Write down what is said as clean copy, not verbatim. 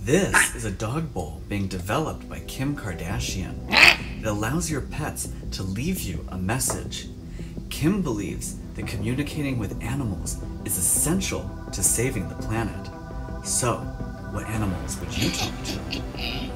This is a dog bowl being developed by Kim Kardashian. It allows your pets to leave you a message. Kim believes that communicating with animals is essential to saving the planet. So, what animals would you talk to?